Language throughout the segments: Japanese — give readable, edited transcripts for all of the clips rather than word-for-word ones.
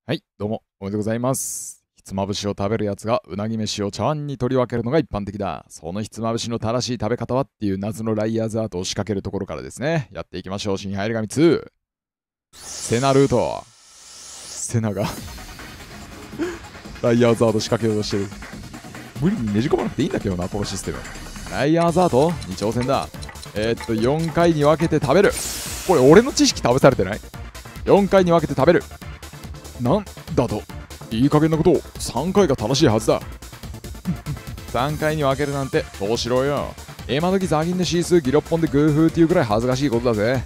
はい、どうも、おめでとうございます。ひつまぶしを食べるやつがうなぎ飯を茶碗に取り分けるのが一般的だ。そのひつまぶしの正しい食べ方はっていう謎のライヤーズアートを仕掛けるところからですね、やっていきましょう。新入り紙2。セナルート。セナがライヤーズアート仕掛けようとしてる。無理にねじ込まなくていいんだけどな、このシステム。ライヤーズアートに挑戦だ。4回に分けて食べる。これ俺の知識試されてない？ 4 回に分けて食べる。なんだと、いい加減なことを3回が正しいはずだ。3回に分けるなんてどうしろよ。今時ザギンでシースーギロッポンでグーフーっていうくらい恥ずかしいことだぜ。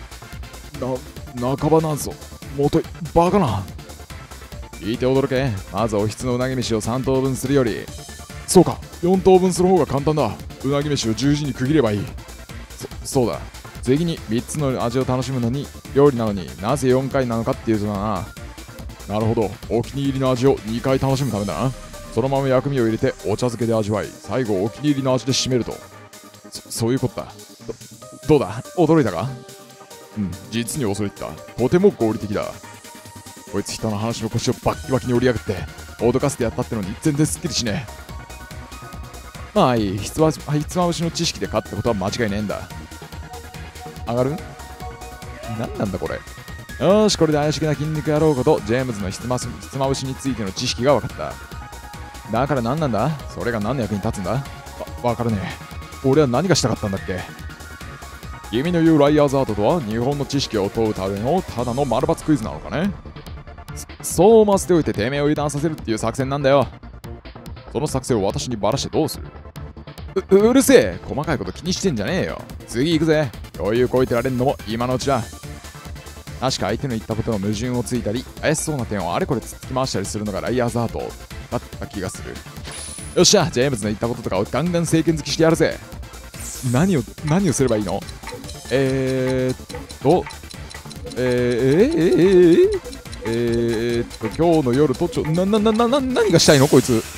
半ばなんぞもといバカな。聞いて驚け。まずおひつのうなぎ飯を3等分するより、そうか、4等分する方が簡単だ。うなぎ飯を十字に区切ればいい。そうだ。次に3つの味を楽しむのに料理なのになぜ4回なのかっていうとだな。なるほど、お気に入りの味を2回楽しむためだな。そのまま薬味を入れてお茶漬けで味わい、最後お気に入りの味で締めると。そういうことだ。どうだ、驚いたか？うん、実に恐れ入った。とても合理的だ。こいつ人の話の腰をバッキバキに折りやがって脅かせてやったってのに全然すっきりしねえ。まあいい、ひつまぶしの知識で勝ったことは間違いねえんだ。上がる？何なんだこれ。よーし、これで怪しげな筋肉野郎ことジェームズのひつまぶしについての知識が分かった。だから何なんだ？それが何の役に立つんだ？分からねえ。俺は何がしたかったんだっけ？君の言うライヤーズアートとは日本の知識を問うためのただの丸抜クイズなのかね？そう思わせておいててめえを油断させるっていう作戦なんだよ。その作戦を私にバラしてどうする？うるせえ。細かいこと気にしてんじゃねえよ。次行くぜ。余裕こいてられんのも今のうちだ。確か相手の言ったことの矛盾をついたり怪しそうな点をあれこれつっつき回したりするのがライアーズアートだった気がする。よっしゃ、ジェームズの言ったこととかをガンガン政権好きしてやるぜ。何をすればいいの？今日の夜都庁何がしたいのこいつ。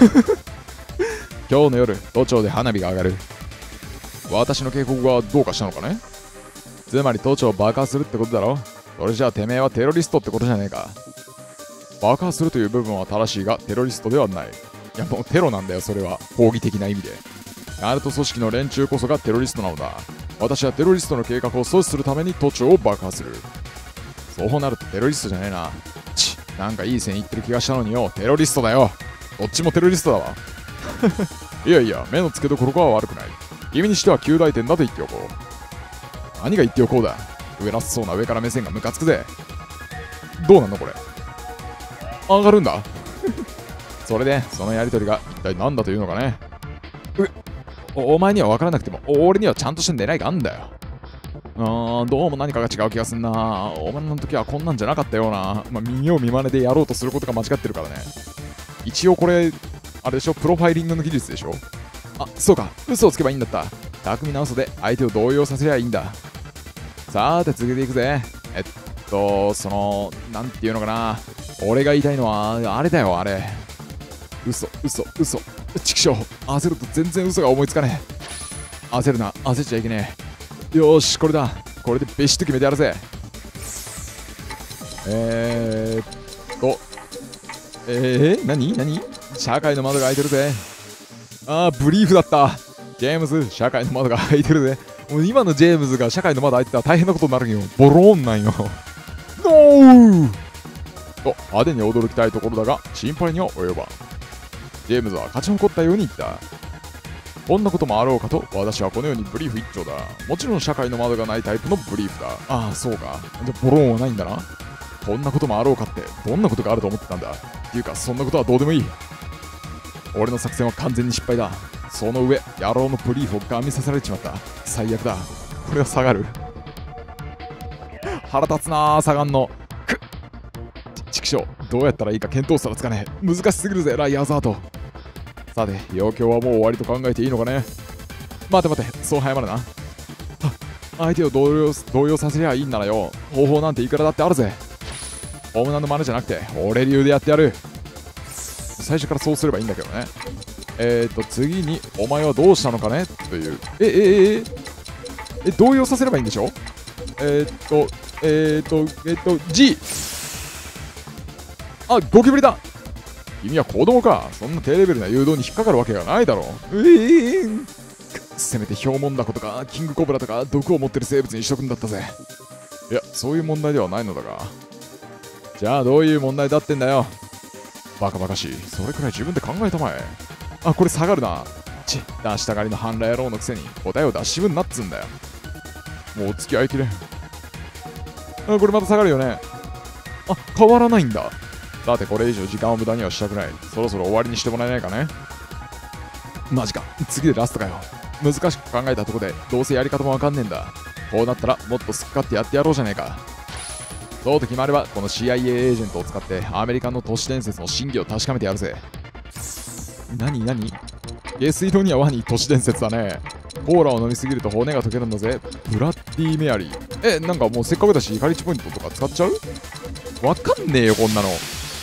今日の夜都庁で花火が上がる。私の警告がどうかしたのかね？つまり都庁を爆破するってことだろ。それじゃあてめえはテロリストってことじゃねえか。爆破するという部分は正しいがテロリストではない。いやもうテロなんだよ、それは抗議的な意味で。ナルト組織の連中こそがテロリストなのだ。私はテロリストの計画を阻止するために都庁を爆破する。そうなるとテロリストじゃねえな。なんかいい線いってる気がしたのによ。テロリストだよ。どっちもテロリストだわ。いやいや、目の付けどころは悪くない。君にしては9大点だと言っておこう。何が言っておこうだ。上らしそうな上から目線がムカつくぜ。どうなんのこれ。上がるんだ。それでそのやりとりが一体何だというのかね。お前には分からなくても俺にはちゃんとした狙いがあんだよ。どうも何かが違う気がすんな。お前の時はこんなんじゃなかったような。見よう見まねでやろうとすることが間違ってるからね。一応これあれでしょ、プロファイリングの技術でしょ。そうか、嘘をつけばいいんだった。巧みな嘘で相手を動揺させりゃいいんだ。さーて続けていくぜ。なんていうのかな。俺が言いたいのはあれだよ、あれ。嘘。ちくしょう。焦ると全然嘘が思いつかねえ。焦るな、焦っちゃいけねえ。よーし、これだ。これでベシッと決めてやるぜ。何社会の窓が開いてるぜ。ブリーフだった。ジェームズ、社会の窓が開いてるぜ。もう今のジェームズが社会の窓開いてたら大変なことになるんよ。ボローンなんよ。ノーと派手に驚きたいところだが心配には及ばん。ジェームズは勝ち誇ったように言った。こんなこともあろうかと私はこのようにブリーフ一丁だ。もちろん社会の窓がないタイプのブリーフだ。そうか。じゃボローンはないんだな。こんなこともあろうかってどんなことがあると思ってたんだ。っていうかそんなことはどうでもいい。俺の作戦は完全に失敗だ。その上野郎のブリーフをガン見させられちまった。最悪だ。これは下がる。腹立つなー、下がんの。ちくしょう、どうやったらいいか見当すらつかねえ。難しすぎるぜ、ライアーズアート。さて、要求はもう終わりと考えていいのかね。待て、そう早まるな。相手を動揺させりゃいいんならよ、方法なんていくらだってあるぜ。オムナの真似じゃなくて俺流でやってやる。最初からそうすればいいんだけどね。次にお前はどうしたのかねという。動揺させればいいんでしょ。G。 あ、ゴキブリだ。君は子供か。そんな低レベルな誘導に引っかかるわけがないだろう。せめてヒョウモンダコとかキングコブラとか毒を持ってる生物にしとくんだったぜ。いや、そういう問題ではないのだが。じゃあどういう問題だってんだよ。バカバカしい。それくらい自分で考えたまえ。あ、これ下がるな。出したがりの半裸野郎のくせに答えを出しぶんなっつんだよ。もう付き合いきれん。あ、これまた下がるよね。あ、変わらないんだ。さてこれ以上時間を無駄にはしたくない。そろそろ終わりにしてもらえないかね。マジか、次でラストかよ。難しく考えたとこでどうせやり方もわかんねえんだ。こうなったらもっと好き勝手やってやろうじゃねえか。そうと決まればこの CIA エージェントを使ってアメリカの都市伝説の真偽を確かめてやるぜ。何下水道にはワニ都市伝説だね。コーラを飲みすぎると骨が溶けるんだぜ。ブラッディメアリー。なんかもうせっかくだし怒り1ポイントとか使っちゃう？わかんねえよこんなの。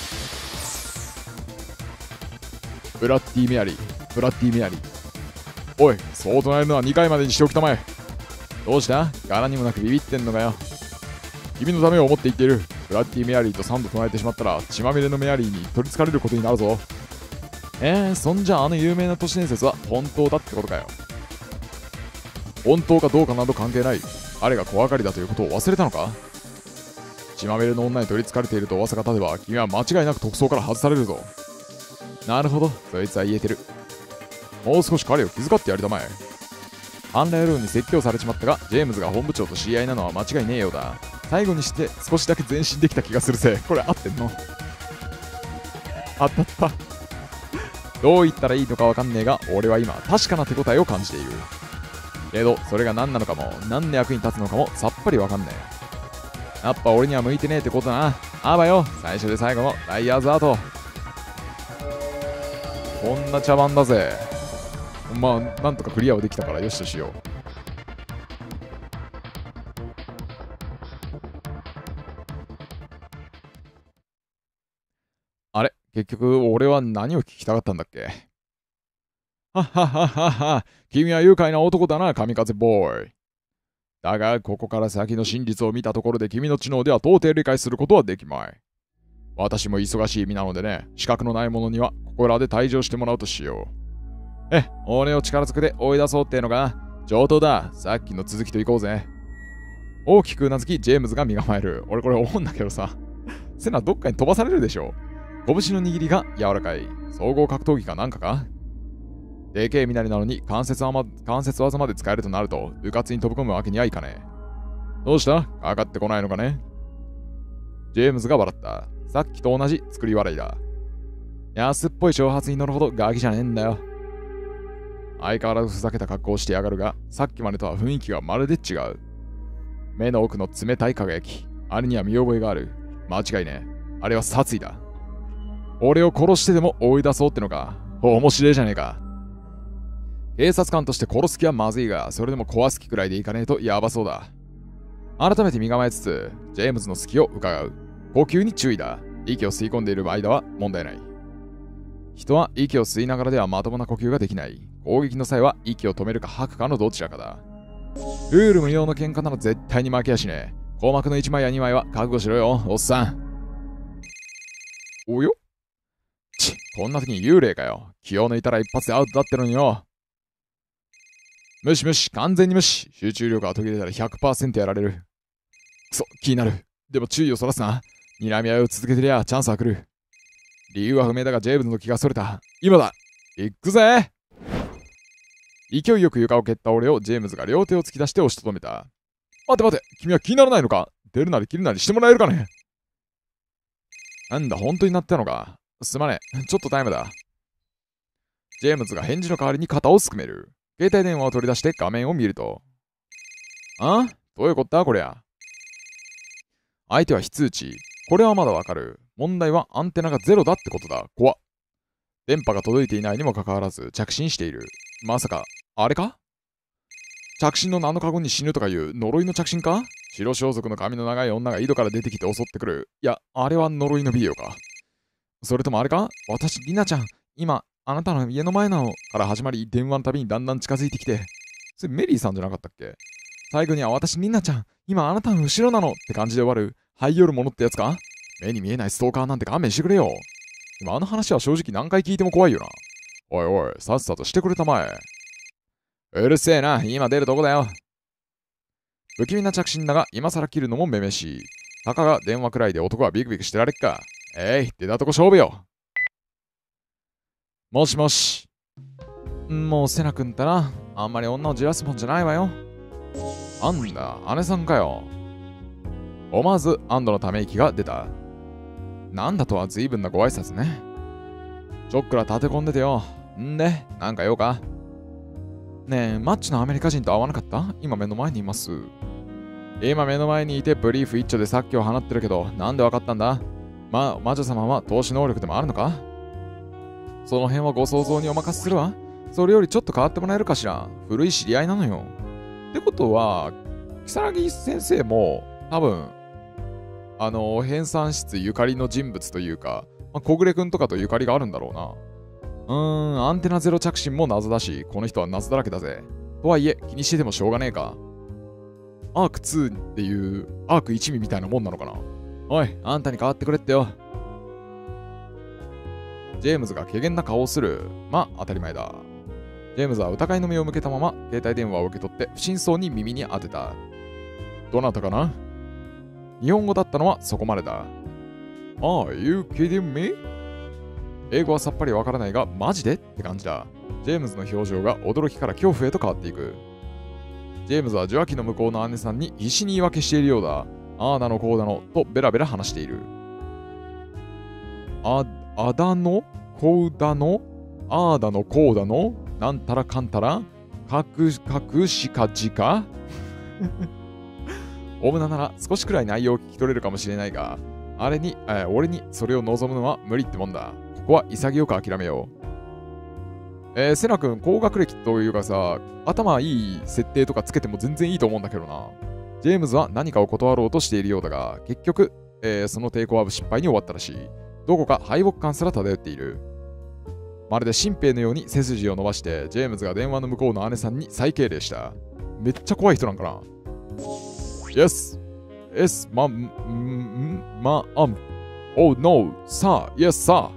ブラッディメアリー。おい、そう唱えるのは2回までにしておきたまえ。どうした？柄にもなくビビってんのかよ。君のためを思って言っている。ブラッディメアリーと3度唱えてしまったら血まみれのメアリーに取りつかれることになるぞ。そんじゃあの有名な都市伝説は本当だってことかよ。本当かどうかなど関係ない。あれが小上がりだということを忘れたのか？血まみれの女に取りつかれていると噂が立てば君は間違いなく特捜から外されるぞ。なるほど、そいつは言えてる。もう少し彼を気遣ってやりたまえ。半裸野郎に説教されちまったが、ジェームズが本部長と知り合いなのは間違いねえようだ。最後にして少しだけ前進できた気がするぜ。これ合ってんの？当たった。どう言ったらいいのかわかんねえが、俺は今確かな手応えを感じている。けどそれが何なのかも何の役に立つのかもさっぱりわかんねえ。やっぱ俺には向いてねえってことだな。あばよ、最初で最後のライアーズアート。こんな茶番だぜ。まあなんとかクリアはできたからよしとしよう。あれ、結局俺は何を聞きたかったんだっけ？はっはっはっはっは、君は愉快な男だな、神風ボーイ。だがここから先の真実を見たところで君の知能では到底理解することはできまい。私も忙しい身なのでね、資格のない者にはここらで退場してもらうとしよう。俺を力ずくで追い出そうってのか？上等だ。さっきの続きと行こうぜ。大きくうなずき、ジェームズが身構える。俺これ思うんだけどさ。セナどっかに飛ばされるでしょ。拳の握りが柔らかい。総合格闘技かなんかか？でけえ身なりなのに関節技まで使えるとなると、うかつに飛び込むわけにはいかねえ。どうした？かかってこないのかね？ジェームズが笑った。さっきと同じ作り笑いだ。安っぽい挑発に乗るほどガキじゃねえんだよ。相変わらずふざけた格好をしてやがるが、さっきまでとは雰囲気がまるで違う。目の奥の冷たい輝き、あれには見覚えがある。間違いねえ。あれは殺意だ。俺を殺してでも追い出そうってのか。面白いじゃねえか。警察官として殺す気はまずいが、それでも壊す気くらいでいかねえとやばそうだ。改めて身構えつつ、ジェームズの隙を伺う。呼吸に注意だ。息を吸い込んでいる間は問題ない。人は息を吸いながらではまともな呼吸ができない。攻撃の際は息を止めるか吐くかのどちらかだ。ルール無用の喧嘩なら絶対に負けやしねえ。硬膜の1枚や2枚は覚悟しろよ、おっさん。およ？こんな時に幽霊かよ。気を抜いたら一発でアウトだってのによ。無視、完全に無視。集中力が途切れたら 100% やられる。くそ、気になる。でも注意をそらすな。睨み合いを続けてりゃチャンスは来る。理由は不明だがジェームズの気がそれた。今だ。行くぜ。勢いよく床を蹴った俺をジェームズが両手を突き出して押しとどめた。待て、君は気にならないのか？出るなり切るなりしてもらえるかね？なんだ、本当になったのか。すまねえ、ちょっとタイムだ。ジェームズが返事の代わりに肩をすくめる。携帯電話を取り出して画面を見ると。どういうこったこりゃ。相手は非通知。これはまだわかる。問題はアンテナがゼロだってことだ。怖っ。電波が届いていないにもかかわらず着信している。まさか、あれか？着信の7日後に死ぬとかいう呪いの着信か？白装束の髪の長い女が井戸から出てきて襲ってくる。いや、あれは呪いのビデオか。それともあれか？私、リナちゃん、今、あなたの家の前なのから始まり、電話のたびにだんだん近づいてきて。それメリーさんじゃなかったっけ？最後には私、リナちゃん、今あなたの後ろなのって感じで終わる。這い寄るものってやつか？ 目に見えないストーカーなんて勘弁してくれよ。でもあの話は正直何回聞いても怖いよな。おいおい、さっさとしてくれたまえ。うるせえな、今出るとこだよ。不気味な着信だが、今更切るのもめめしい。たかが電話くらいで男はビクビクしてられっか。出たとこ勝負よ。もしもし。もうセナ君ったな。あんまり女をじらすもんじゃないわよ。あんだ、姉さんかよ。思わず安堵のため息が出た。なんだとは随分なご挨拶ね。ちょっくら立て込んでてよ。んで、なんか用か。ねえ、マッチのアメリカ人と会わなかった？今目の前にいます。今目の前にいてブリーフ一丁で殺気を放ってるけど、なんでわかったんだ？魔女様は投資能力でもあるのか？その辺はご想像にお任せするわ。それよりちょっと変わってもらえるかしら。古い知り合いなのよ。ってことは、如月先生も多分、編纂室ゆかりの人物というか、小暮くんとかとゆかりがあるんだろうな。アンテナゼロ着信も謎だし、この人は謎だらけだぜ。とはいえ、気にしててもしょうがねえか。アーク2っていうアーク1味みたいなもんなのかな。おい、あんたに代わってくれってよ。ジェームズが怪げな顔をする。当たり前だ。ジェームズは疑いの目を向けたまま、携帯電話を受け取って不審そうに耳に当てた。どなたかな？日本語だったのはそこまでだ。Are you kidding me？ 英語はさっぱりわからないが、マジでって感じだ。ジェームズの表情が驚きから恐怖へと変わっていく。ジェームズは受話器の向こうの姉さんに必死に言い訳しているようだ。ああだのこうだのとベラベラ話している。あだのこうだのああだのこうだのなんたらかんたらかくしかじかオムナなら少しくらい内容を聞き取れるかもしれないが、俺にそれを望むのは無理ってもんだ。ここは潔く諦めよう。セナ君、高学歴というかさ、頭いい設定とかつけても全然いいと思うんだけどな。ジェームズは何かを断ろうとしているようだが、結局、その抵抗は失敗に終わったらしい。どこか敗北感すら漂っている。まるで新兵のように背筋を伸ばして、ジェームズが電話の向こうの姉さんに再敬礼した。めっちゃ怖い人なんかな。Yes, Oh no, sir, yes, sir.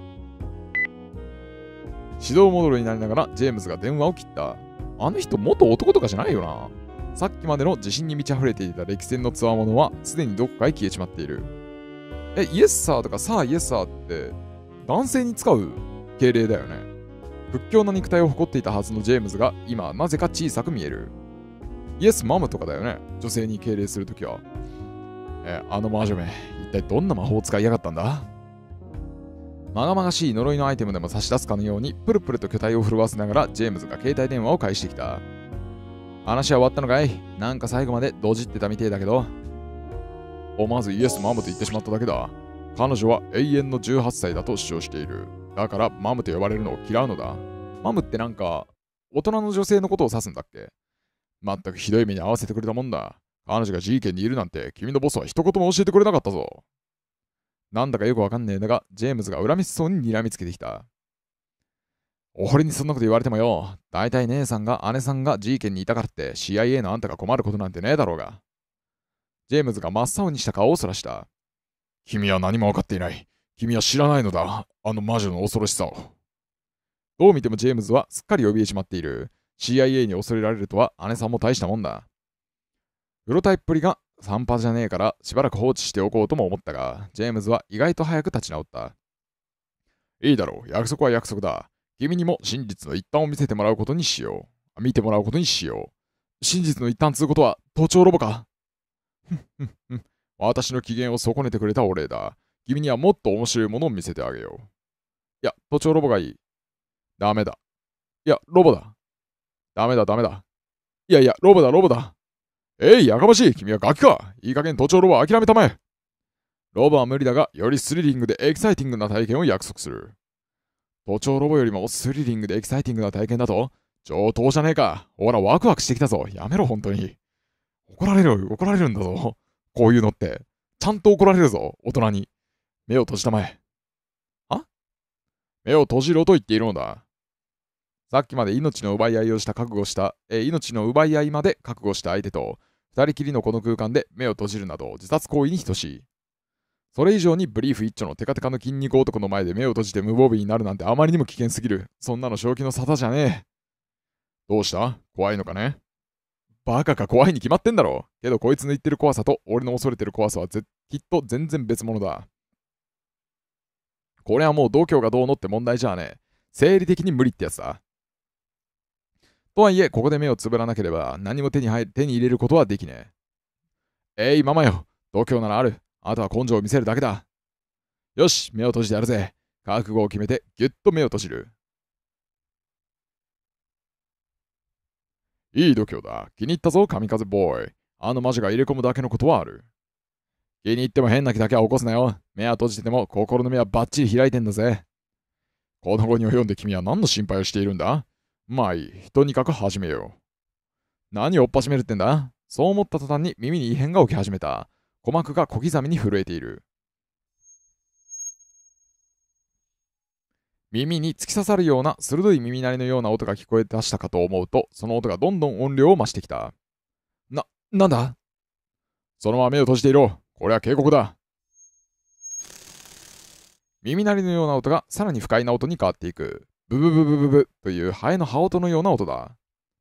指導モードになりながらジェームズが電話を切った。あの人元男とかじゃないよな。さっきまでの自信に満ち溢れていた歴戦の強者はすでにどこかへ消えちまっている。イエスサーとかサーイエスサーって男性に使う敬礼だよね。屈強な肉体を誇っていたはずのジェームズが今なぜか小さく見える。イエスマムとかだよね。女性に敬礼するときは。あの魔女め、一体どんな魔法を使いやがったんだ？まがまがしい呪いのアイテムでも差し出すかのようにプルプルと巨体を震わせながらジェームズが携帯電話を返してきた。話は終わったのかい？なんか最後までドジってたみてえだけど。思わずイエスマムと言ってしまっただけだ。彼女は永遠の18歳だと主張している。だからマムと呼ばれるのを嫌うのだ。マムってなんか大人の女性のことを指すんだっけ？まったくひどい目に遭わせてくれたもんだ。彼女が G 県にいるなんて君のボスは一言も教えてくれなかったぞ。なんだかよくわかんねえんだが、ジェームズが恨みしそうに睨みつけてきた。俺にそんなこと言われてもよ。大体姉さんが姉さんが G 県にいたからって CIA のあんたが困ることなんてねえだろうが。ジェームズが真っ青にした顔をそらした。君は何も分かっていない。君は知らないのだ。あの魔女の恐ろしさを。どう見てもジェームズはすっかり怯えちまっている。CIA に恐れられるとは姉さんも大したもんだ。うろたいっぷりが半端じゃねえからしばらく放置しておこうとも思ったが、ジェームズは意外と早く立ち直った。いいだろう、約束は約束だ。君にも真実の一端を見せてもらうことにしよう。見てもらうことにしよう。真実の一端つうことは盗聴ロボか？私の機嫌を損ねてくれたお礼だ。君にはもっと面白いものを見せてあげよう。いや、盗聴ロボがいい。ダメだ。いや、ロボだ。ダメだ、ダメだ。いやいや、ロボだ、ロボだ。やかましい。君はガキか。いい加減盗聴ロボは諦めたまえ。ロボは無理だが、よりスリリングでエキサイティングな体験を約束する。盗聴ロボよりもスリリングでエキサイティングな体験だと？上等じゃねえか。ほら、ワクワクしてきたぞ。やめろ、本当に。怒られるんだぞ。こういうのって。ちゃんと怒られるぞ、大人に。目を閉じたまえ。目を閉じろと言っているのだ。さっきまで命の奪い合いまで覚悟した相手と、二人きりのこの空間で目を閉じるなど自殺行為に等しい。 それ以上にブリーフ一丁のテカテカの筋肉男の前で目を閉じて無防備になるなんてあまりにも危険すぎる。そんなの正気の沙汰じゃねえ。どうした？怖いのかね？バカか怖いに決まってんだろ。けどこいつの言ってる怖さと俺の恐れてる怖さはきっと全然別物だ。これはもう度胸がどうのって問題じゃねえ。生理的に無理ってやつだ。とはいえ、ここで目をつぶらなければ何も手に入れることはできねえ。ママよ。度胸ならある。あとは根性を見せるだけだ。よし、目を閉じてやるぜ。覚悟を決めてぎゅっと目を閉じる。いい度胸だ。気に入ったぞ、神風ボーイ。あの魔女が入れ込むだけのことはある。気に入っても変な気だけは起こすなよ。目は閉じてても心の目はバッチリ開いてんだぜ。この後に及んで君は何の心配をしているんだ？まあいい、とにかく始めよう。何をおっぱしめるってんだ？そう思った途端に耳に異変が起き始めた。鼓膜が小刻みに震えている。耳に突き刺さるような鋭い耳鳴りのような音が聞こえ出したかと思うと、その音がどんどん音量を増してきた。なんだ？そのまま目を閉じていろ。これは警告だ。耳鳴りのような音がさらに不快な音に変わっていく。ブブブブブブというハエの羽音のような音だ。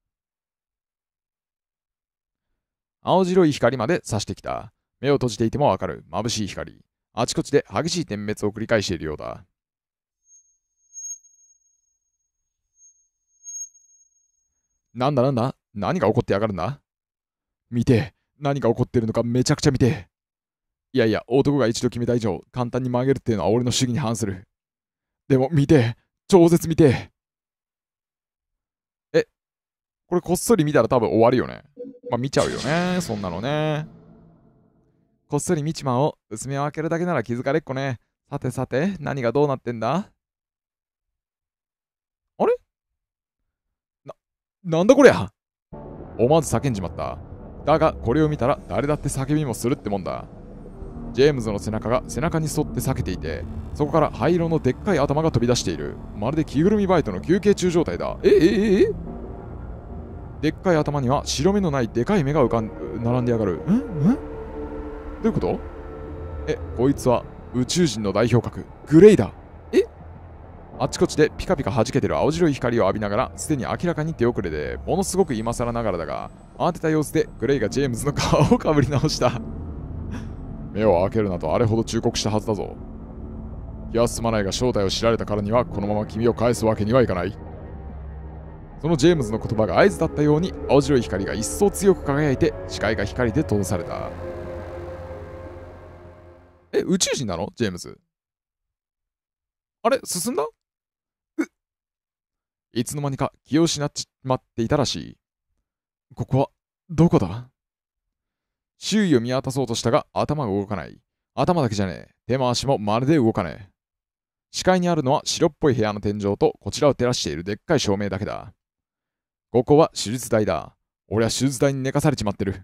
青白い光まで差してきた。目を閉じていてもわかる眩しい光。あちこちで激しい点滅を繰り返しているようだ。なんだ何が起こってやがるんだ？見て、何が起こってるのかめちゃくちゃ見て。いやいや、男が一度決めた以上、簡単に曲げるっていうのは俺の主義に反する。でも見て、超絶見て。これこっそり見たら多分終わるよね。まあ見ちゃうよね、そんなのね。こっそり見ちまおう。薄目を開けるだけなら気づかれっこね。さてさて、何がどうなってんだ？あれ？なんだこりゃ？思わず叫んじまった。だが、これを見たら誰だって叫びもするってもんだ。ジェームズの背中が背中に沿って裂けていて、そこから灰色のでっかい頭が飛び出している。まるで着ぐるみバイトの休憩中状態だ。でっかい頭には白目のないでかい目が並んでやがる。どういうこと？こいつは宇宙人の代表格、グレイだ。あちこちでピカピカ弾けてる青白い光を浴びながら、すでに明らかに手遅れで、ものすごく今更ながらだが、慌てた様子でグレイがジェームズの顔をかぶり直した。目を開けるなとあれほど忠告したはずだぞ。気は進まないが正体を知られたからにはこのまま君を返すわけにはいかない。そのジェームズの言葉が合図だったように青白い光が一層強く輝いて視界が光で閉ざされた。宇宙人なの？ジェームズ。あれ進んだ？いつの間にか気を失っちまっていたらしい。ここはどこだ？周囲を見渡そうとしたが頭が動かない。頭だけじゃねえ。手も足もまるで動かねえ。視界にあるのは白っぽい部屋の天井とこちらを照らしているでっかい照明だけだ。ここは手術台だ。俺は手術台に寝かされちまってる。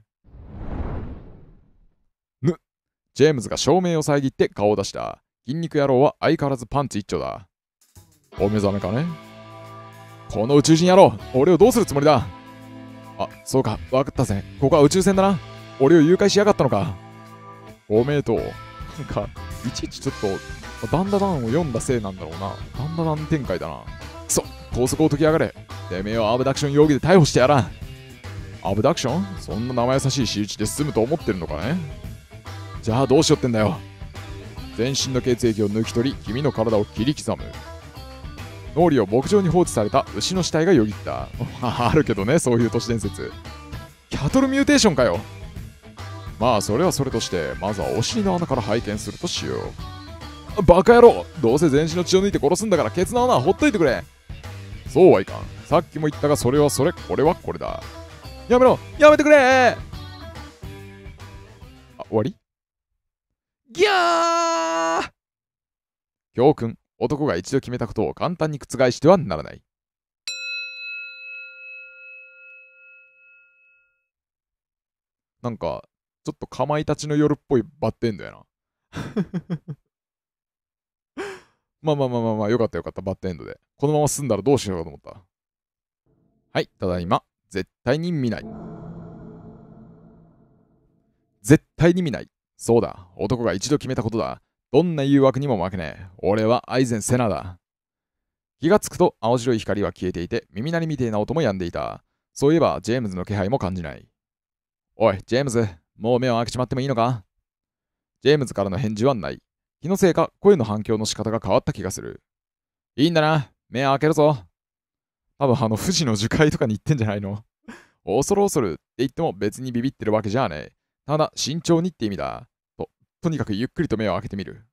ジェームズが照明を遮って顔を出した。筋肉野郎は相変わらずパンツ一丁だ。お目覚めかね？この宇宙人野郎、俺をどうするつもりだ？そうか、わかったぜ。ここは宇宙船だな。俺を誘拐しやがったのか。おめでとう。なんか、いちいちちょっと、ダンダダンを読んだせいなんだろうな。ダンダダン展開だな。高速を解きやがれ。てめえをアブダクション容疑で逮捕してやらん。アブダクション？そんな生優しい仕打ちで済むと思ってるのかね？じゃあどうしよってんだよ。全身の血液を抜き取り、君の体を切り刻む。脳裏を牧場に放置された牛の死体がよぎった。あるけどね、そういう都市伝説。キャトルミューテーションかよ。まあ、それはそれとして、まずはお尻の穴から拝見するとしよう。バカ野郎！どうせ全身の血を抜いて殺すんだから、ケツの穴はほっといてくれ。そうはいかん。さっきも言ったが、それはそれ、これはこれだ。やめろ！やめてくれ！終わり？ギャー！教訓。男が一度決めたことを簡単に覆してはならない。なんか、ちょっとかまいたちの夜っぽいバッテンだよな。まあ、よかったよかった、バッドエンドで。このまま進んだらどうしようかと思った。はい、ただいま。絶対に見ない。絶対に見ない。 そうだ、男が一度決めたことだ。どんな誘惑にも負けねえ。俺はアイゼン・セナだ。気がつくと青白い光は消えていて、耳鳴りみてえな音も止んでいた。そういえば、ジェームズの気配も感じない。おい、ジェームズ、もう目を開けちまってもいいのか？ジェームズからの返事はない。気のせいか、声の反響の仕方が変わった気がする。いいんだな、目を開けるぞ。多分富士の樹海とかに行ってんじゃないの？恐る恐るって言っても別にビビってるわけじゃねえ。ただ慎重にって意味だ。とにかくゆっくりと目を開けてみる。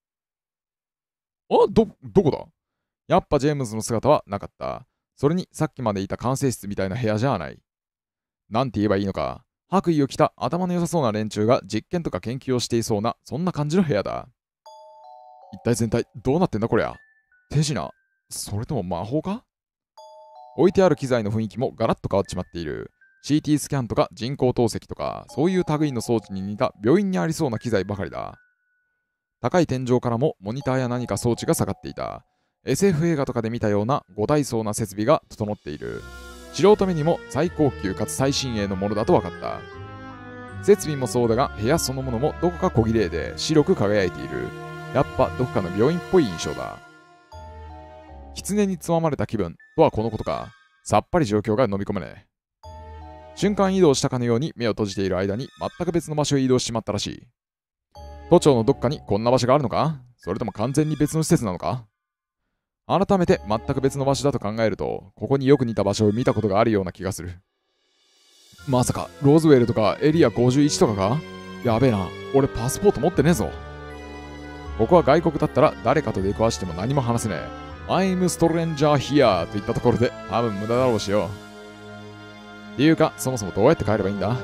どこだ？やっぱジェームズの姿はなかった。それにさっきまでいた管制室みたいな部屋じゃない。なんて言えばいいのか。白衣を着た頭の良さそうな連中が実験とか研究をしていそうな、そんな感じの部屋だ。一体全体どうなってんだこりゃ。手品？それとも魔法か？置いてある機材の雰囲気もガラッと変わっちまっている。CT スキャンとか人工透析とか、そういう類の装置に似た病院にありそうな機材ばかりだ。高い天井からもモニターや何か装置が下がっていた。SF 映画とかで見たような五大層な設備が整っている。素人目にも最高級かつ最新鋭のものだと分かった。設備もそうだが、部屋そのものもどこか小綺麗で白く輝いている。やっぱどこかの病院っぽい印象だ。狐につままれた気分とはこのことか。さっぱり状況が飲み込めねえ。瞬間移動したかのように目を閉じている間に全く別の場所へ移動しちまったらしい。都庁のどっかにこんな場所があるのか？それとも完全に別の施設なのか？改めて全く別の場所だと考えると、ここによく似た場所を見たことがあるような気がする。まさかローズウェルとかエリア51とかか？やべえな、俺パスポート持ってねえぞ。ここは外国だったら誰かと出くわしても何も話せねえ。I'm stranger here と言ったところで多分無駄だろうしよ。っていうか、そもそもどうやって帰ればいいんだ？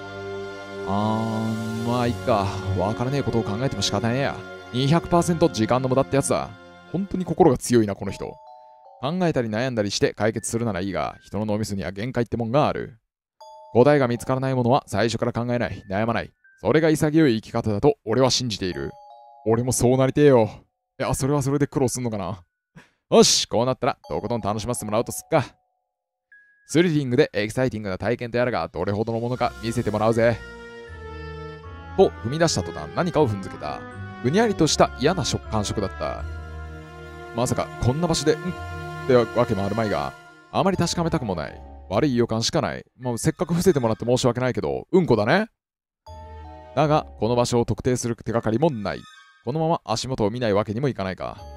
まあいっか。わからねえことを考えても仕方ねえや。200% 時間の無駄ってやつだ。本当に心が強いな、この人。考えたり悩んだりして解決するならいいが、人の脳みそには限界ってもんがある。答えが見つからないものは最初から考えない、悩まない。それが潔い生き方だと俺は信じている。俺もそうなりてえよ。いや、それはそれで苦労すんのかな。よし、こうなったらとことん楽しませてもらうとすっか。スリリングでエキサイティングな体験とやらがどれほどのものか見せてもらうぜ。と踏み出した途端何かを踏んづけた。ぐにゃりとした嫌な感触だった。まさかこんな場所でってわけもあるまいが、あまり確かめたくもない。悪い予感しかない。せっかく伏せてもらって申し訳ないけど、うんこだね。だが、この場所を特定する手がかりもない。このまま足元を見ないわけにもいかないか。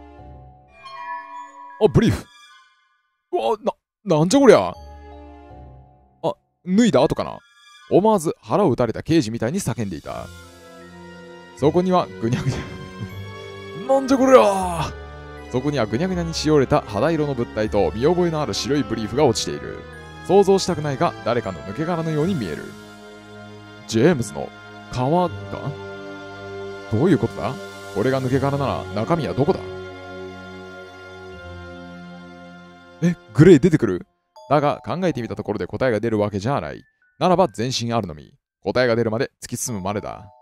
ブリーフ。うわ、なんじゃこりゃ。脱いだ後かな。思わず腹を打たれた刑事みたいに叫んでいた。そこにはぐにゃぐにゃなんじゃこりゃ。そこにはぐにゃぐにゃにしおれた肌色の物体と見覚えのある白いブリーフが落ちている。想像したくないが誰かの抜け殻のように見える。ジェームズの皮が？どういうことだ？これが抜け殻なら中身はどこだ？グレー出てくる？だが考えてみたところで答えが出るわけじゃない。ならば全身あるのみ。答えが出るまで突き進むまでだ。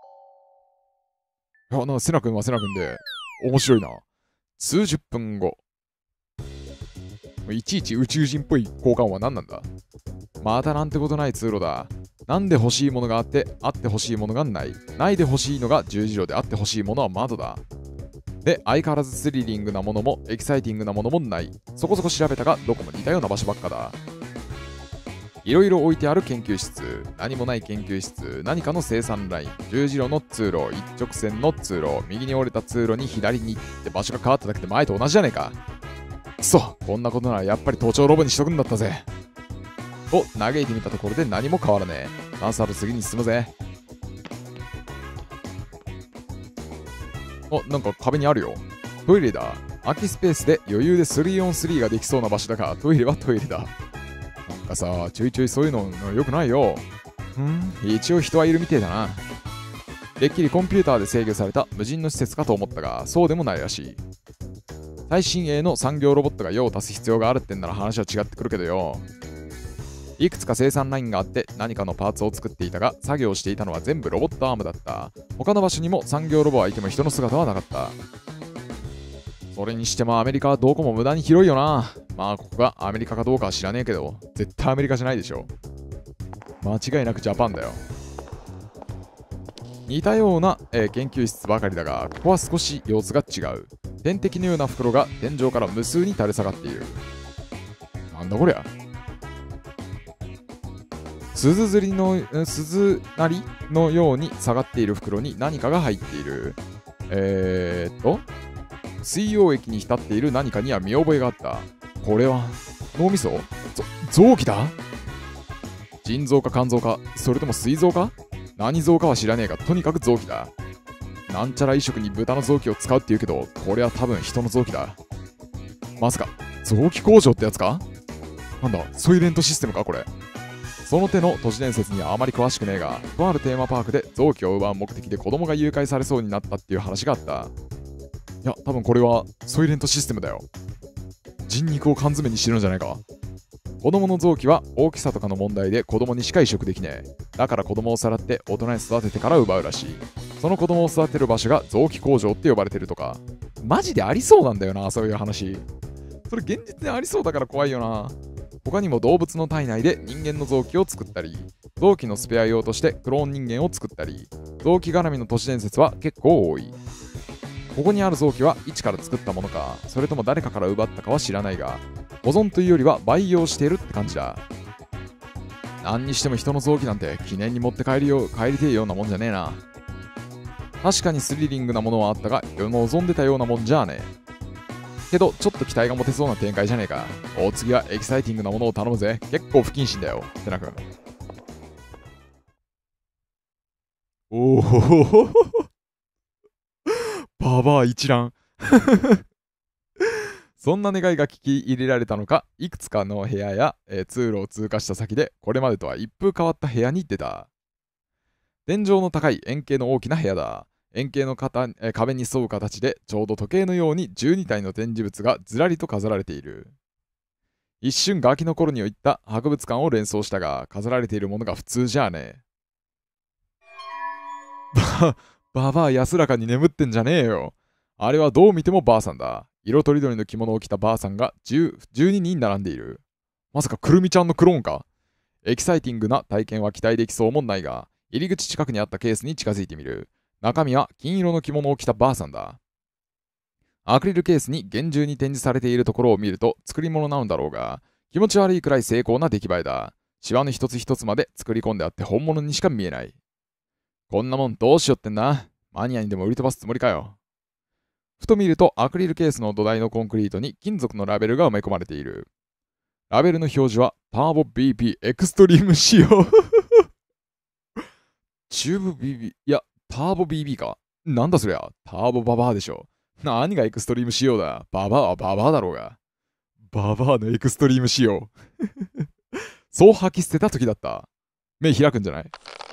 セナ君はセナ君で面白いな。数十分後。いちいち宇宙人っぽい交換は何なんだ？またなんてことない通路だ。なんで欲しいものがあってあって欲しいものがない。ないで欲しいのが十字路であって欲しいものは窓だ。で、相変わらずスリリングなものもエキサイティングなものもない。そこそこ調べたがどこも似たような場所ばっかだ。いろいろ置いてある研究室、何もない研究室、何かの生産ライン、十字路の通路、一直線の通路、右に折れた通路に左に行って場所が変わっただけで前と同じじゃねえか。くそ、こんなことならやっぱり盗聴ロボにしとくんだったぜ。と嘆いてみたところで何も変わらねえ。さっさと次に進むぜ。なんか壁にあるよ。トイレだ。空きスペースで余裕で 3on3 ができそうな場所だが、トイレはトイレだ。なんかさ、ちょいちょいそういうの良くないよ。一応人はいるみてえだな。てっきりコンピューターで制御された無人の施設かと思ったが、そうでもないらしい。最新鋭の産業ロボットが用を足す必要があるってんなら話は違ってくるけどよ。いくつか生産ラインがあって何かのパーツを作っていたが、作業していたのは全部ロボットアームだった。他の場所にも産業ロボはいても人の姿はなかった。それにしてもアメリカはどこも無駄に広いよな。まあここがアメリカかどうかは知らねえけど、絶対アメリカじゃないでしょ。間違いなくジャパンだよ。 似たような、研究室ばかりだが、ここは少し様子が違う。天敵のような袋が天井から無数に垂れ下がっている。なんだこりゃ。鈴なりのように下がっている袋に何かが入っている。水溶液に浸っている何かには見覚えがあった。これは脳みそ？臓器だ？腎臓か肝臓か、それとも膵臓か？何臓かは知らねえが、とにかく臓器だ。なんちゃら移植に豚の臓器を使うって言うけど、これは多分人の臓器だ。まさか臓器工場ってやつか？なんだ、ソイレントシステムかこれ。その手の都市伝説にはあまり詳しくねえが、とあるテーマパークで臓器を奪う目的で子供が誘拐されそうになったっていう話があった。いや、多分これはソイレントシステムだよ。人肉を缶詰にしてるんじゃないか。子供の臓器は大きさとかの問題で子供にしか移植できねえ。だから子供をさらって大人に育ててから奪うらしい。その子供を育てる場所が臓器工場って呼ばれてるとか。マジでありそうなんだよな、そういう話。それ現実にありそうだから怖いよな。他にも動物の体内で人間の臓器を作ったり、臓器のスペア用としてクローン人間を作ったり、臓器絡みの都市伝説は結構多い。ここにある臓器は一から作ったものか、それとも誰かから奪ったかは知らないが、保存というよりは培養しているって感じだ。何にしても人の臓器なんて記念に持って帰りてえようなもんじゃねえな。確かにスリリングなものはあったが、望んでたようなもんじゃねえ。けど、ちょっと期待が持てそうな展開じゃねえか。お次はエキサイティングなものを頼むぜ。結構不謹慎だよ、テナ君。おおババア一覧そんな願いが聞き入れられたのか、いくつかの部屋や、通路を通過した先で、これまでとは一風変わった部屋に出た。天井の高い円形の大きな部屋だ。円形の壁に沿う形で、ちょうど時計のように12体の展示物がずらりと飾られている。一瞬ガキの頃に行った博物館を連想したが、飾られているものが普通じゃねえ。ババア安らかに眠ってんじゃねえよ。あれはどう見てもばあさんだ。色とりどりの着物を着たばあさんが12人並んでいる。まさかくるみちゃんのクローンか？エキサイティングな体験は期待できそうもないが、入り口近くにあったケースに近づいてみる。中身は金色の着物を着たばあさんだ。アクリルケースに厳重に展示されているところを見ると作り物なのだろうが、気持ち悪いくらい精巧な出来栄えだ。シワの一つ一つまで作り込んであって本物にしか見えない。こんなもんどうしよってんだ。マニアにでも売り飛ばすつもりかよ。ふと見るとアクリルケースの土台のコンクリートに金属のラベルが埋め込まれている。ラベルの表示はターボ BP エクストリーム仕様チューブ BB、いや、ターボ BB か。なんだそりゃ、ターボババアでしょ。何がエクストリーム仕様だ。ババアはババアだろうが。ババアのエクストリーム仕様。そう吐き捨てた時だった。目開くんじゃない？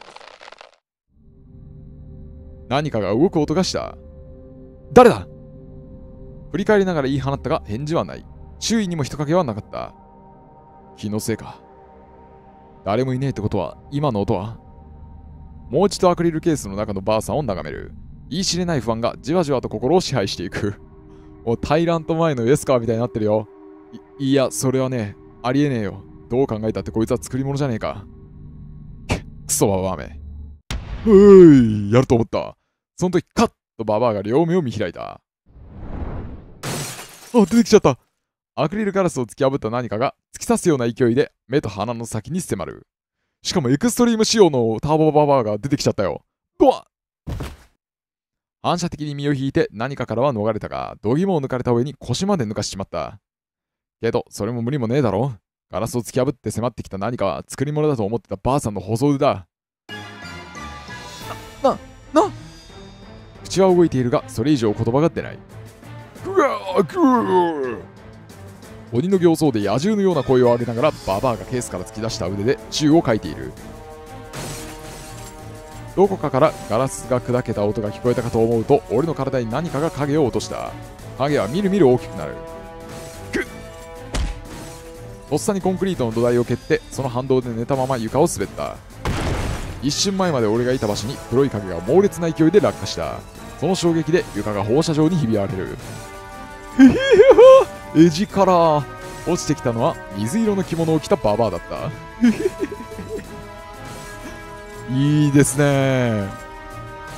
何かが動く音がした。誰だ？振り返りながら言い放ったが返事はない。周囲にも人影はなかった。気のせいか。誰もいねえってことは、今の音は？もう一度アクリルケースの中のばあさんを眺める。言い知れない不安がじわじわと心を支配していく。もうタイラント前のイエスカーみたいになってるよ。いや、それはね、ありえねえよ。どう考えたってこいつは作り物じゃねえか。クソババアめ。やると思った。その時カッとババアが両目を見開いた。出てきちゃった。アクリルガラスを突き破った何かが突き刺すような勢いで目と鼻の先に迫る。しかもエクストリーム仕様のターボババアが出てきちゃったよ。反射的に身を引いて何かからは逃れたが、度肝を抜かれた上に腰まで抜かしちまった。けど、それも無理もねえだろ。ガラスを突き破って迫ってきた何かは作り物だと思ってたばあさんの細腕だ。口は動いているが、それ以上言葉が出ない。鬼の形相で野獣のような声を上げながらババアがケースから突き出した腕で宙をかいている。どこかからガラスが砕けた音が聞こえたかと思うと、俺の体に何かが影を落とした。影はみるみる大きくなる。とっさにコンクリートの土台を蹴って、その反動で寝たまま床を滑った。一瞬前まで俺がいた場所に黒い影が猛烈な勢いで落下した。その衝撃で床が放射状にひび割れる。エジカラー。落ちてきたのは水色の着物を着たババアだった。いいですね。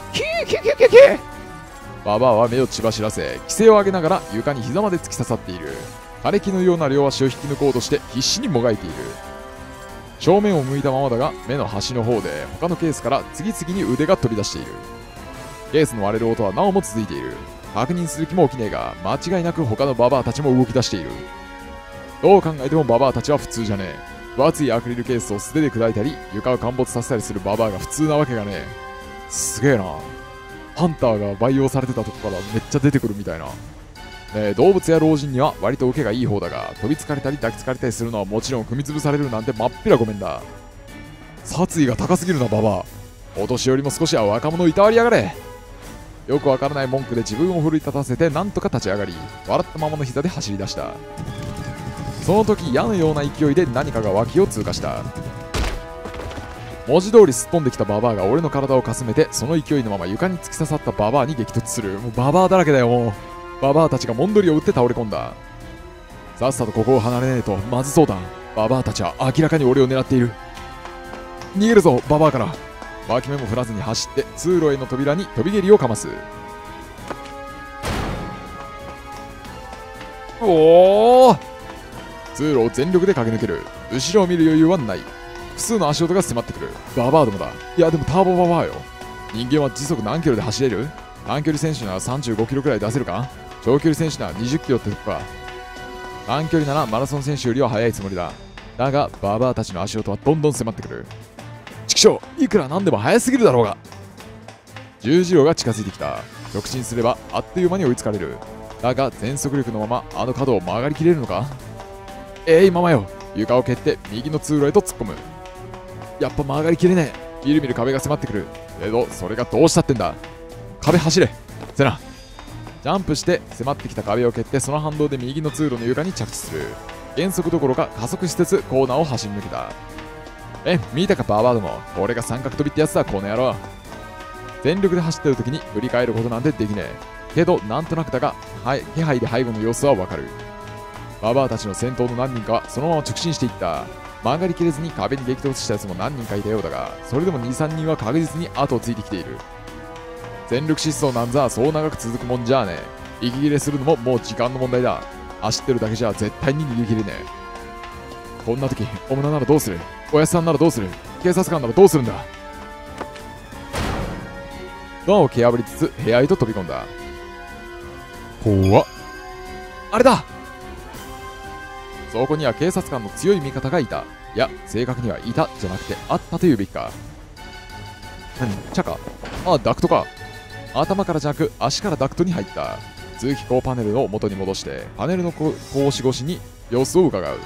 キーキーキーキーキー。ババアは目を血走らせ、規制を上げながら床に膝まで突き刺さっている。枯れ木のような両足を引き抜こうとして必死にもがいている。正面を向いたままだが、目の端の方で他のケースから次々に腕が飛び出している。ケースの割れる音はなおも続いている。確認する気も起きねえが、間違いなく他のババアたちも動き出している。どう考えてもババアたちは普通じゃねえ。分厚いアクリルケースを素手で砕いたり、床を陥没させたりするババアが普通なわけがねえ。すげえな。ハンターが培養されてたとこからめっちゃ出てくるみたいな。動物や老人には割と受けがいい方だが、飛びつかれたり抱きつかれたりするのはもちろん踏み潰されるなんてまっぴらごめんだ。殺意が高すぎるなババア。お年寄りも少しは若者をいたわりやがれ。よくわからない文句で自分を奮い立たせてなんとか立ち上がり、笑ったままの膝で走り出した。その時矢のような勢いで何かが脇を通過した。文字通りすっ飛んできたババアが俺の体をかすめて、その勢いのまま床に突き刺さったババアに激突する。もうババアだらけだよ。もうババアたちがもんどりを打って倒れ込んだ。さっさとここを離れねえとまずそうだ。ババアたちは明らかに俺を狙っている。逃げるぞババアから。脇目も振らずに走って通路への扉に飛び蹴りをかます。おお、通路を全力で駆け抜ける。後ろを見る余裕はない。複数の足音が迫ってくる。ババアどもだ。いやでもターボババアよ。人間は時速何キロで走れる？短距離選手なら35キロくらい出せるか？長距離選手なら20キロってとこか。短距離ならマラソン選手よりは速いつもりだ。だがババアたちの足音はどんどん迫ってくる。畜生、いくらなんでも速すぎるだろうが。十字路が近づいてきた。直進すればあっという間に追いつかれる。だが全速力のままあの角を曲がりきれるのか？ままよ。床を蹴って右の通路へと突っ込む。やっぱ曲がりきれねえ。みるみる壁が迫ってくる。けどそれがどうしたってんだ。壁走れセナ。ジャンプして迫ってきた壁を蹴って、その反動で右の通路の床に着地する。減速どころか加速しつつコーナーを走り抜けた。見たかバーバードも。これが三角飛びってやつだこの野郎。全力で走ってる時に振り返ることなんてできねえ。けどなんとなくだが、気配で背後の様子はわかる。ババアたちの先頭の何人かはそのまま直進していった。曲がりきれずに壁に激突したやつも何人かいたようだが、それでも 2,3 人は確実に後をついてきている。全力疾走なんざそう長く続くもんじゃねえ。息切れするのももう時間の問題だ。走ってるだけじゃ絶対に逃げ切れねえ。こんな時オムナならどうする？おやっさんならどうする？警察官ならどうするんだ。ドアを蹴破りつつ部屋へと飛び込んだ。怖っ。あれだ。そこには警察官の強い味方がいた。いや正確にはいたじゃなくてあったというべきか。何？チャカ？ああダクトか。頭からじゃなく足からダクトに入った。通気口パネルを元に戻してパネルの格子越しに様子をうかがう。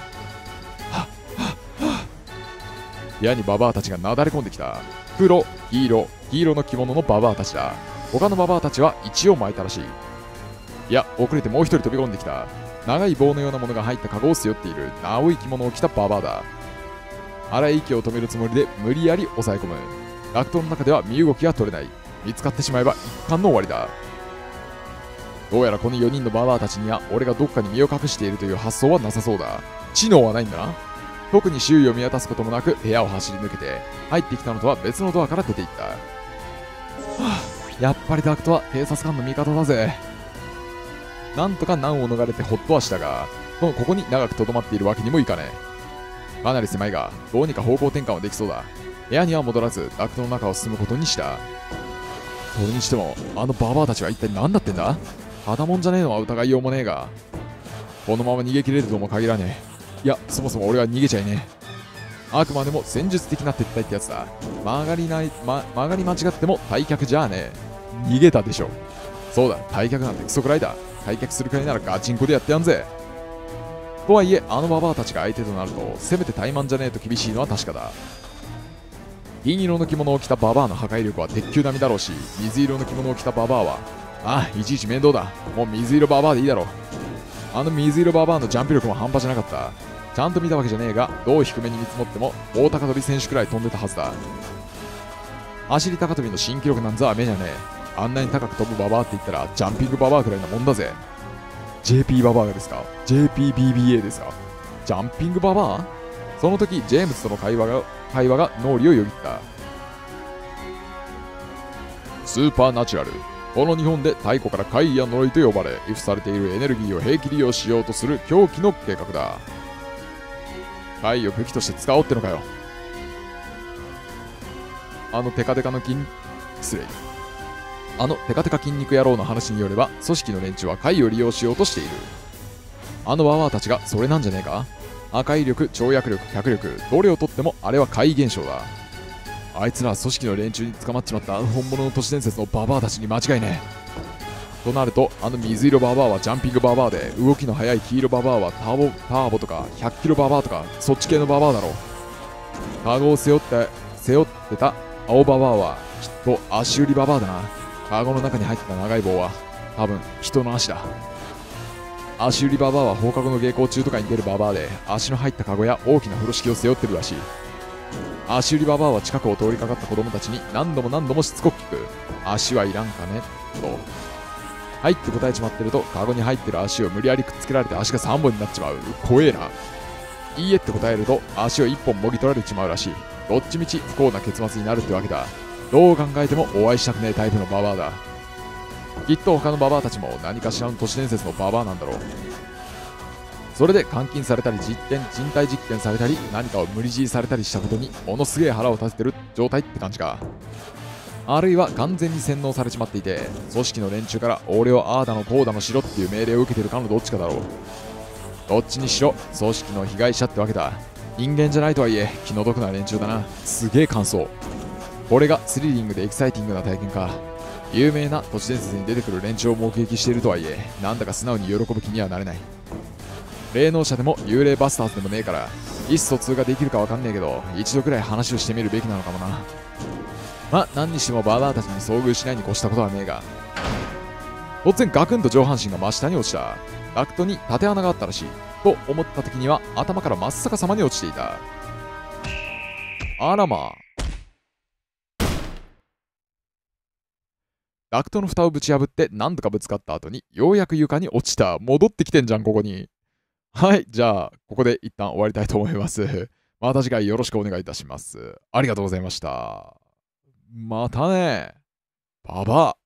部屋にババアたちがなだれ込んできた。黒、黄色の着物のババアたちだ。他のババアたちは一を巻いたらしい。いや遅れてもう一人飛び込んできた。長い棒のようなものが入ったカゴを背負っている青い着物を着たババアだ。荒い息を止めるつもりで無理やり抑え込む。ダクトの中では身動きが取れない。見つかってしまえば一巻の終わりだ。どうやらこの4人のババアたちには俺がどっかに身を隠しているという発想はなさそうだ。知能はないんだな。特に周囲を見渡すこともなく部屋を走り抜けて入ってきたのとは別のドアから出ていった。やっぱりダクトは警察官の味方だぜ。なんとか難を逃れてほっとはしたが、ここに長くとどまっているわけにもいかねえ。かなり狭いがどうにか方向転換はできそうだ。部屋には戻らずダクトの中を進むことにした。それにしてもあのババアたちは一体何だってんだ。ただもんじゃねえのは疑いようもねえが、このまま逃げ切れるとも限らねえ。いやそもそも俺は逃げちゃいねえ。あくまでも戦術的な撤退ってやつだ。曲がり間違っても退却じゃあねえ。逃げたでしょ。そうだ退却なんてクソくらいだ。退却するくらいならガチンコでやってやんぜ。とはいえあのババアたちが相手となるとせめて怠慢じゃねえと厳しいのは確かだ。銀色の着物を着たババアの破壊力は鉄球並みだろうし、水色の着物を着たババアはいちいち面倒だ。もう水色ババアでいいだろう。あの水色ババアのジャンプ力も半端じゃなかった。ちゃんと見たわけじゃねえが、どう低めに見積もっても大高跳び選手くらい飛んでたはずだ。走り高跳びの新記録なんざ目じゃねえ。あんなに高く飛ぶババアって言ったらジャンピングババアくらいなもんだぜ。 JP ババアですか？ JPBBA ですか？ジャンピングババア？その時ジェームズとの会話が脳裏をよぎった。 スーパーナチュラル。この日本で太古から怪異や呪いと呼ばれ、畏怖されているエネルギーを兵器利用しようとする狂気の計画だ。怪異を武器として使おうってのかよ。テカテカ筋肉野郎の話によれば、組織の連中は怪異を利用しようとしている。ババアたちがそれなんじゃねえか。赤い力、跳躍力、脚力、どれをとってもあれは怪異現象だ。あいつら組織の連中に捕まっちまった本物の都市伝説のババアたちに間違いねえ。となると、水色ババアはジャンピングババアで、動きの速い黄色ババアはターボとか100キロババアとか、そっち系のババアだろう。カゴを背負ってた青ババアはきっと足売りババアだな。カゴの中に入ってた長い棒は多分人の足だ。足売りババアは放課後の下校中とかに出るババアで、足の入ったカゴや大きな風呂敷を背負ってるらしい。足売りババアは近くを通りかかった子供たちに何度もしつこく聞く。足はいらんかねと。はいって答えちまってると、カゴに入ってる足を無理やりくっつけられて足が3本になっちまう。怖えな。いいえって答えると、足を1本もぎ取られちまうらしい。どっちみち不幸な結末になるってわけだ。どう考えてもお会いしたくねえタイプのババアだ。きっと他のババアたちも何かしらの都市伝説のババアなんだろう。それで監禁されたり人体実験されたり、何かを無理強いされたりしたことにものすげえ腹を立ててる状態って感じか。あるいは完全に洗脳されちまっていて、組織の連中から俺をああだのこうだのしろっていう命令を受けてるかのどっちかだろう。どっちにしろ組織の被害者ってわけだ。人間じゃないとはいえ気の毒な連中だな。すげえ感想。これがスリリングでエキサイティングな体験か。有名な都市伝説に出てくる連中を目撃しているとはいえ、なんだか素直に喜ぶ気にはなれない。霊能者でも幽霊バスターズでもねえから、意思疎通ができるかわかんねえけど、一度くらい話をしてみるべきなのかもな。何にしてもバーバーたちに遭遇しないに越したことはねえが。突然ガクンと上半身が真下に落ちた。ダクトに縦穴があったらしい。と思った時には頭から真っ逆さまに落ちていた。あらまあ。ダクトの蓋をぶち破って何度かぶつかった後にようやく床に落ちた。戻ってきてんじゃん、ここに。はい、じゃあ、ここで一旦終わりたいと思います。また次回よろしくお願いいたします。ありがとうございました。またね。ババア。